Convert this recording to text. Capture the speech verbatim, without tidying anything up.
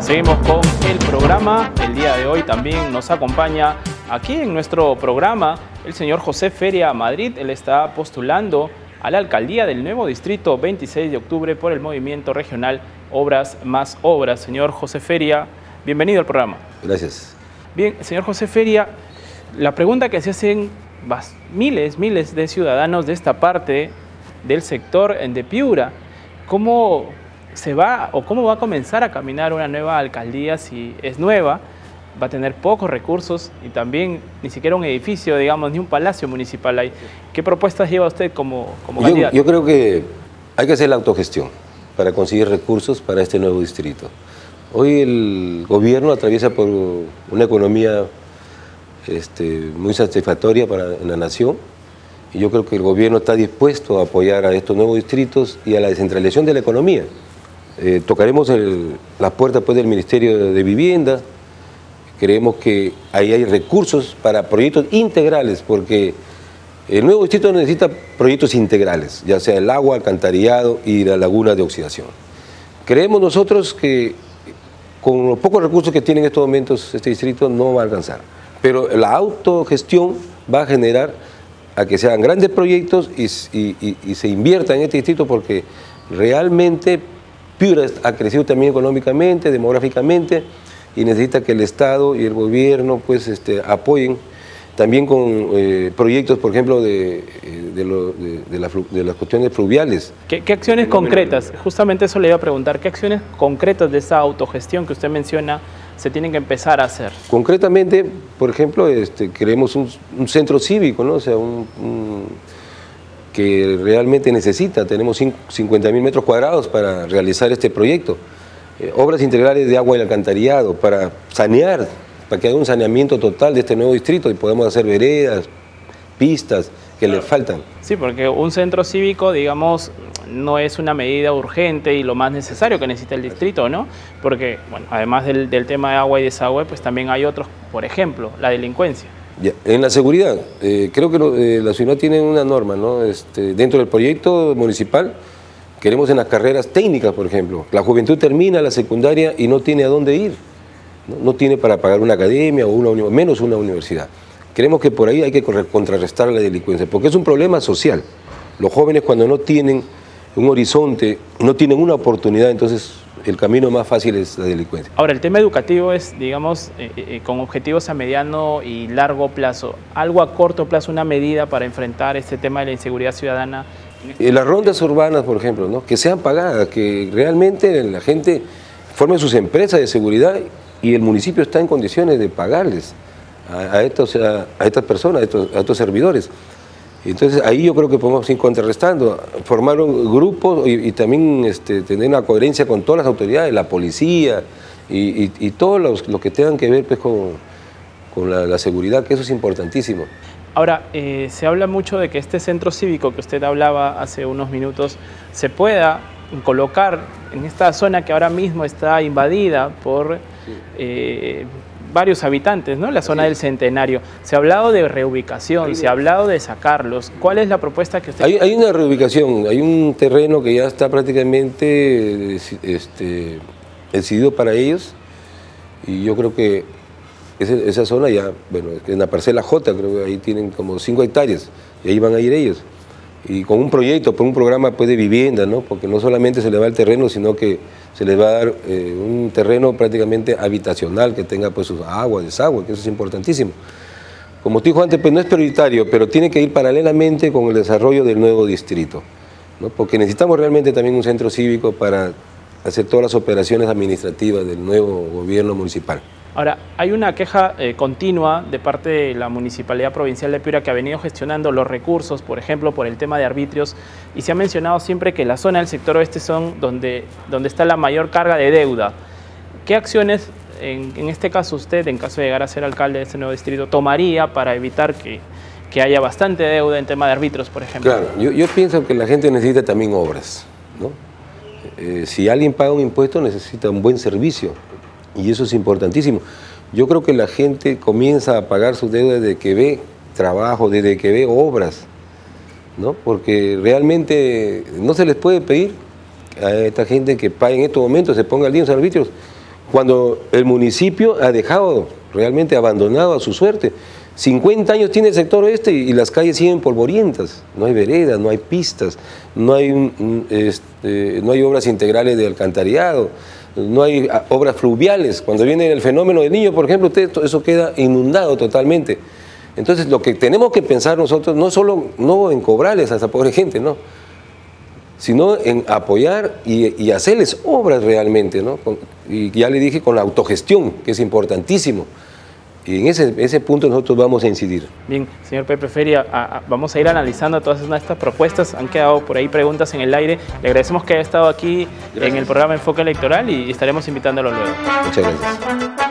Seguimos con el programa. El día de hoy también nos acompaña aquí en nuestro programa el señor José Feria Madrid. Él está postulando a la alcaldía del nuevo distrito veintiséis de octubre por el movimiento regional Obras Más Obras. Señor José Feria, bienvenido al programa. Gracias. Bien, señor José Feria, la pregunta que se hacen miles, miles de ciudadanos de esta parte del sector de Piura, ¿cómo se va o cómo va a comenzar a caminar una nueva alcaldía si es nueva? Va a tener pocos recursos y también ni siquiera un edificio, digamos, ni un palacio municipal hay. ¿Qué propuestas lleva usted como, como yo, candidato? Yo creo que hay que hacer la autogestión para conseguir recursos para este nuevo distrito. Hoy el gobierno atraviesa por una economía este, muy satisfactoria para la nación, y yo creo que el gobierno está dispuesto a apoyar a estos nuevos distritos y a la descentralización de la economía. Eh, tocaremos el, la puerta pues, del Ministerio de Vivienda. Creemos que ahí hay recursos para proyectos integrales, porque el nuevo distrito necesita proyectos integrales, ya sea el agua, alcantarillado y la laguna de oxidación. Creemos nosotros que con los pocos recursos que tiene en estos momentos este distrito no va a alcanzar, pero la autogestión va a generar a que se hagan grandes proyectos y, y, y, y se invierta en este distrito, porque realmente Piura ha crecido también económicamente, demográficamente, y necesita que el Estado y el gobierno pues, este, apoyen también con eh, proyectos, por ejemplo, de, de, lo, de, de, la, de las cuestiones fluviales. ¿Qué, qué acciones concretas? Justamente eso le iba a preguntar. ¿Qué acciones concretas de esa autogestión que usted menciona se tienen que empezar a hacer? Concretamente, por ejemplo, este, queremos un, un centro cívico, ¿no? O sea, un, un, que realmente necesita. Tenemos cincuenta mil metros cuadrados para realizar este proyecto. Eh, obras integrales de agua y alcantarillado para sanear, para que haya un saneamiento total de este nuevo distrito y podamos hacer veredas, pistas que le faltan. Sí, porque un centro cívico, digamos, no es una medida urgente y lo más necesario que necesita el distrito, ¿no? Porque, bueno, además del, del tema de agua y desagüe, pues también hay otros, por ejemplo, la delincuencia. Ya, en la seguridad, eh, creo que lo, eh, la ciudad tiene una norma, ¿no? Este, dentro del proyecto municipal, queremos en las carreras técnicas, por ejemplo, la juventud termina la secundaria y no tiene a dónde ir, no, no tiene para pagar una academia o una, menos una universidad. Creemos que por ahí hay que contrarrestar la delincuencia, porque es un problema social. Los jóvenes, cuando no tienen un horizonte, no tienen una oportunidad, entonces el camino más fácil es la delincuencia. Ahora, el tema educativo es, digamos, eh, eh, con objetivos a mediano y largo plazo. ¿Algo a corto plazo, una medida para enfrentar este tema de la inseguridad ciudadana? Eh, las rondas urbanas, por ejemplo, ¿no? Que sean pagadas, que realmente la gente forme sus empresas de seguridad y el municipio está en condiciones de pagarles a, a, estos, a, a estas personas, a estos, a estos servidores. Entonces ahí yo creo que podemos ir contrarrestando, formar un grupo y, y también este, tener una coherencia con todas las autoridades, la policía y, y, y todos los, los que tengan que ver pues, con, con la, la seguridad, que eso es importantísimo. Ahora, eh, se habla mucho de que este centro cívico que usted hablaba hace unos minutos se pueda colocar en esta zona que ahora mismo está invadida por eh, varios habitantes, ¿no? La zona del Centenario. Se ha hablado de reubicación, se ha hablado de sacarlos. ¿Cuál es la propuesta que usted...? Hay, hay una reubicación, hay un terreno que ya está prácticamente este, decidido para ellos, y yo creo que esa, esa zona ya, bueno, en la parcela J, creo que ahí tienen como cinco hectáreas, y ahí van a ir ellos. Y con un proyecto, por un programa pues, de vivienda, ¿no? Porque no solamente se les va el terreno, sino que se les va a dar eh, un terreno prácticamente habitacional, que tenga pues sus aguas, desagüe, que eso es importantísimo. Como te dijo antes, pues no es prioritario, pero tiene que ir paralelamente con el desarrollo del nuevo distrito, ¿no? Porque necesitamos realmente también un centro cívico para hacer todas las operaciones administrativas del nuevo gobierno municipal. Ahora, hay una queja eh, continua de parte de la Municipalidad Provincial de Piura, que ha venido gestionando los recursos, por ejemplo, por el tema de arbitrios, y se ha mencionado siempre que la zona del sector oeste son donde, donde está la mayor carga de deuda. ¿Qué acciones, en, en este caso usted, en caso de llegar a ser alcalde de este nuevo distrito, tomaría para evitar que, que haya bastante deuda en tema de arbitrios, por ejemplo? Claro, yo, yo pienso que la gente necesita también obras, ¿no? Eh, si alguien paga un impuesto, necesita un buen servicio. Y eso es importantísimo. Yo creo que la gente comienza a pagar sus deudas desde que ve trabajo, desde que ve obras, ¿no? Porque realmente no se les puede pedir a esta gente que pague en estos momentos, se ponga al día en sus arbitrios, cuando el municipio ha dejado realmente abandonado a su suerte. cincuenta años tiene el sector oeste y, y las calles siguen polvorientas, no hay veredas, no hay pistas, no hay, un, este, no hay obras integrales de alcantarillado, no hay obras fluviales. Cuando viene el fenómeno del Niño, por ejemplo, usted, eso queda inundado totalmente. Entonces, lo que tenemos que pensar nosotros, no solo no en cobrarles a esa pobre gente, no, sino en apoyar y, y hacerles obras realmente, ¿no? Con, y ya le dije, con la autogestión, que es importantísimo. Y en ese, ese punto nosotros vamos a incidir. Bien, señor Pepe Feria, a, a, vamos a ir analizando todas estas propuestas. Han quedado por ahí preguntas en el aire. Le agradecemos que haya estado aquí Gracias. en el programa Enfoque Electoral y estaremos invitándolo luego. Muchas gracias.